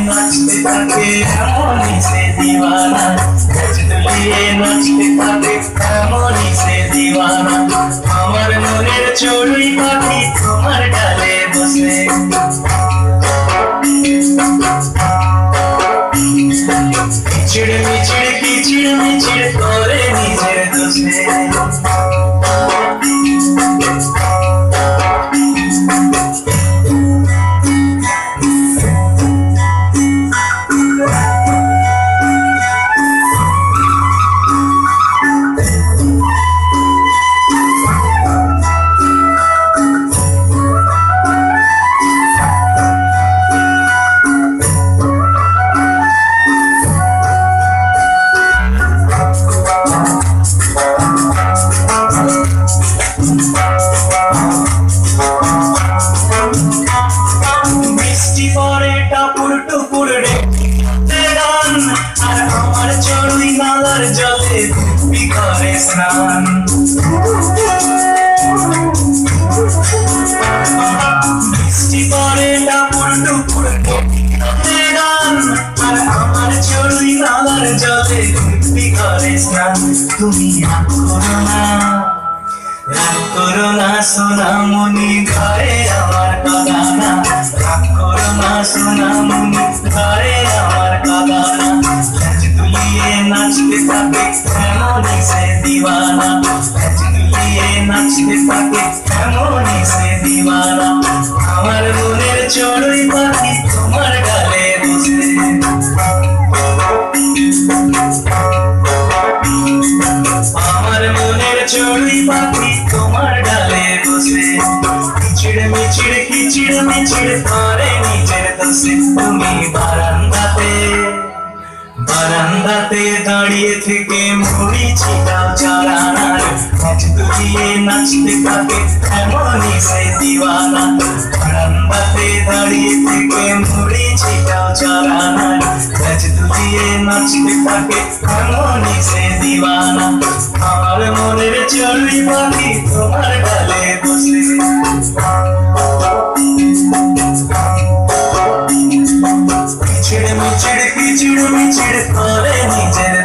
नाचते থাকে এমনই সে দিওয়ানা নাচ দুলিয়ে নাচতে থাকে এমনই সে দিওয়ানা আমার মনের চড়ুই পাখি তোমার ডালে বসে কিচিড় মিচিড় করে নিজের দোষে জলে ডুবি করে স্নান বৃষ্টি পরে টাপুর টুপুর গান আর আমার চড়ুই নালার জলে ডুবি করে স্নান তুমি রাগ করো না সোনামণি ঘরে আমার কাঁদানা রাগ করো না সোনামণি ঘরে আমার কাঁদানা नाचते থাকে এমনই সে দিওয়ানা নাচ দুলিয়ে নাচতে থাকে এমনই সে দিওয়ানা আমার মনের চড়ুই পাখি তোমার ডালে বসে আমার মনের চড়ুই পাখি তোমার ডালে বসে কিচিড় মিচিড় করে নিজের দোষে তুমি বারান্দাতে দাঁড়িয়ে থেকে মুড়ি ছিটাও চারানার নাচ দুলিয়ে নাচতে থাকে এমনই সে দিওয়ানা বারান্দাতে দাঁড়িয়ে থেকে মুড়ি ছিটাও চারানার নাচ দুলিয়ে নাচতে থাকে এমনই সে দিওয়ানা আমার মনের চড়ুই পাখি তোমার ডালে বসে কিচিড় মিচিড় করে নিজের